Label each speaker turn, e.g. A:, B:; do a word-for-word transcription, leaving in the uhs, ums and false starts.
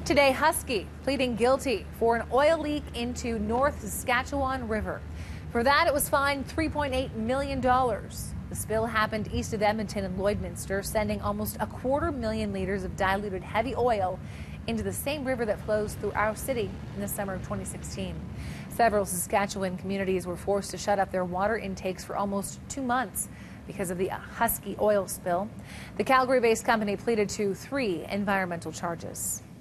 A: Today, Husky pleading guilty for an oil leak into North Saskatchewan River. For that, it was fined three point eight million dollars. The spill happened east of Edmonton and Lloydminster, sending almost a quarter million liters of diluted heavy oil into the same river that flows through our city in the summer of twenty sixteen. Several Saskatchewan communities were forced to shut up their water intakes for almost two months because of the Husky oil spill. The Calgary-based company pleaded to three environmental charges.